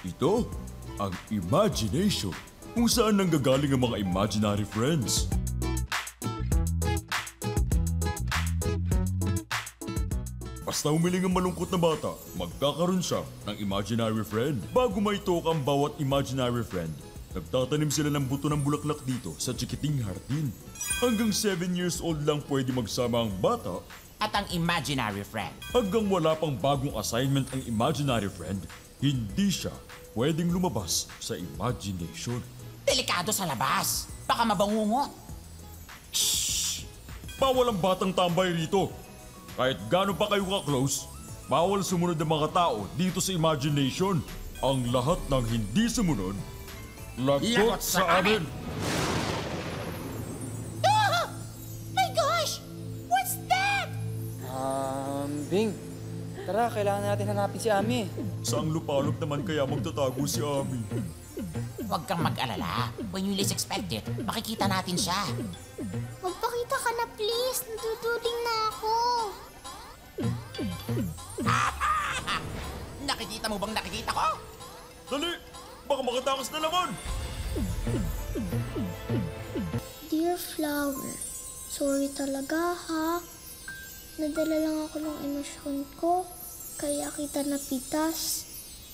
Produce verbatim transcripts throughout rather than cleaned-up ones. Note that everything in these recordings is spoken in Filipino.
Ito, ang imagination, kung saan nanggagaling ang mga imaginary friends. Basta humiling ang malungkot na bata, magkakaroon siya ng imaginary friend. Bago maitok ang bawat imaginary friend, nagtatanim sila ng buto ng bulaklak dito sa Chikiting Hardin. Hanggang seven years old lang pwede magsama ang bata At ang imaginary friend. hanggang wala pang bagong assignment ang imaginary friend, hindi siya pwedeng lumabas sa imagination. Delikado sa labas. Baka mabangungot. Bawal ang batang tambay rito. Kahit gaano pa kayo ka-close, bawal sumunod ang mga tao dito sa imagination. Ang lahat ng hindi sumunod, lagot Lagot sa sa amin. Ah! My gosh! What's that? Um, Bing, tara, kailangan natin hanapin si Ami. Saang lupalop naman kaya magtatago si Ami? Huwag kang mag-alala. When you least expect it, makikita natin siya. Magpakita ka na please. Nadududing na ako. Nakikita mo bang nakikita ko? Dali! Baka makatakas na naman! Dear Flower, sorry talaga ha. Nadala lang ako ng emosyon ko, kaya kita napitas.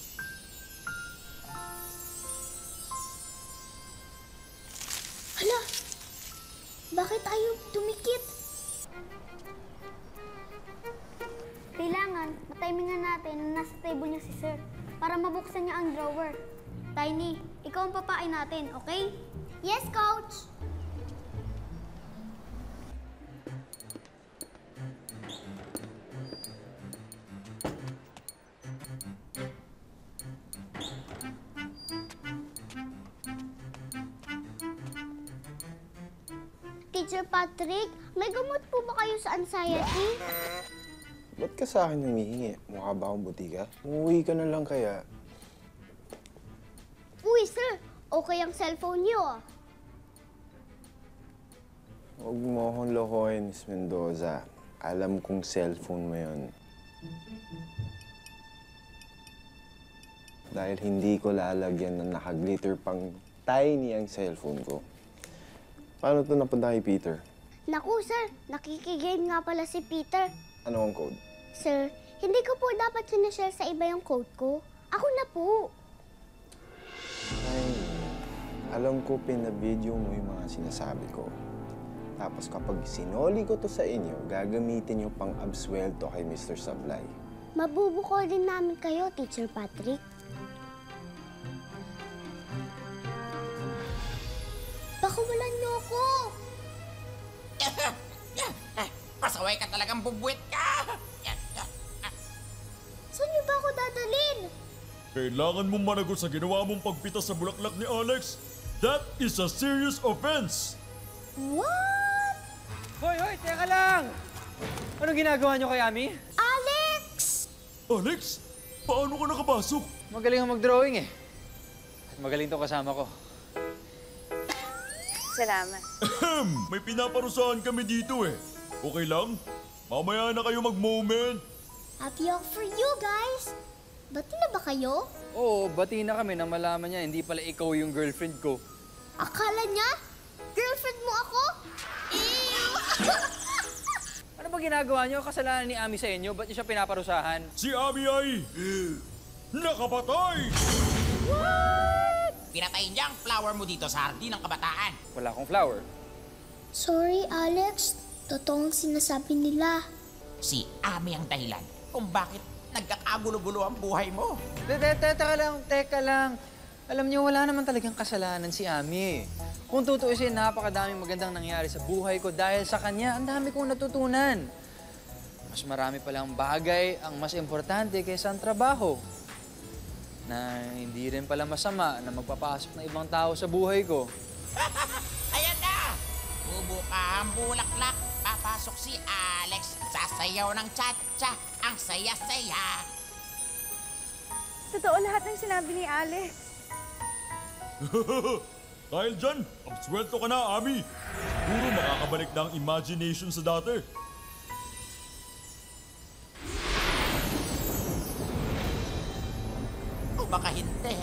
Hala! Bakit ayaw tumikit? Kailangan, matimingan natin na nasa table niya si Sir para mabuksan niya ang drawer. Tiny, ikaw ang papain natin, okay? Yes, Coach! Teacher Patrick, may gamot po ba kayo sa anxiety? Ba't ka sa akin humihingi? Mukha ba akong butika? Umuwi ka na lang kaya. Uy, sir! Okay ang cellphone niyo ah. Huwag mo akong lokohin, Miss Mendoza. Alam kong cellphone mo yun. Dahil hindi ko lalagyan ng nakaglitter pang tiny ang cellphone ko. Paano ito napunta kay Peter? Naku, sir. Nakikigame nga pala si Peter. Ano ang code? Sir, hindi ko po dapat sinashare sa iba yung code ko. Ako na po. Ay, alam ko pinabidyo mo yung mga sinasabi ko. Tapos kapag sinoli ko to sa inyo, gagamitin nyo pang absuelto kay Mister Sablay. Mabubuko din namin kayo, Teacher Patrick. Pakawalan niyo ako! Pasaway ka talagang bubwit ka! Saan niyo ba ako dadalhin? Kailangan mong managot sa ginawa mong pagpitas sa bulaklak ni Alex. That is a serious offense! What? Hoy, hoy, teka lang! Anong ginagawa niyo kay Ami? Alex! Alex, paano ka nakapasok? Magaling ang mag-drawing eh. At magaling tong kasama ko. Salamat. Ahem, may pinaparusahan kami dito eh. Okay lang? Mamaya na kayo mag-moment. Happy hour for you guys! Bati na ba kayo? Oo, bati na kami nang malaman niya hindi pala ikaw yung girlfriend ko. Akala niya? Girlfriend mo ako? Ew! Ano ba ginagawa niyo? Kasalanan ni Ami sa inyo? Ba't niyo siya pinaparusahan? Si Ami ay nakapatay! Pinatayin niya ang flower mo dito sa hardin ng kabataan. Wala akong flower. Sorry, Alex. Totoong sinasabi nila. Si Ami ang dahilan kung bakit nagkakagulo-gulo ang buhay mo. Te- te- te- Teka lang, teka lang. Alam niyo, wala naman talagang kasalanan si Ami. Kung tutuusin, napakadaming magandang nangyari sa buhay ko dahil sa kanya, ang dami kong natutunan. Mas marami palang bagay ang mas importante kaysa ang trabaho. Na hindi rin pala masama na magpapasok ng ibang tao sa buhay ko. Ayan na! Bubuka ang bulaklak. Papasok si Alex. Sasayaw ng cha-cha. Ang saya-saya. Totoo lahat ng sinabi ni Alex. Dahil dyan, absuelto ka na, Ami. Siguro makakabalik na ang imagination sa dati. Oh, baka hindi.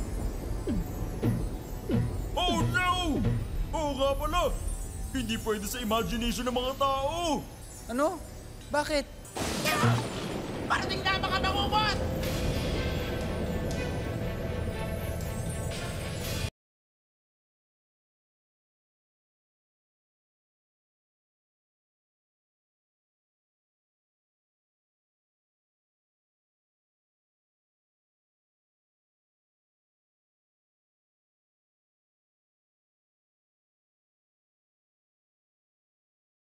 Oh no! Oo nga pala! Hindi pwede sa imagination ng mga tao! Ano? Bakit? Parating na mga bangungot!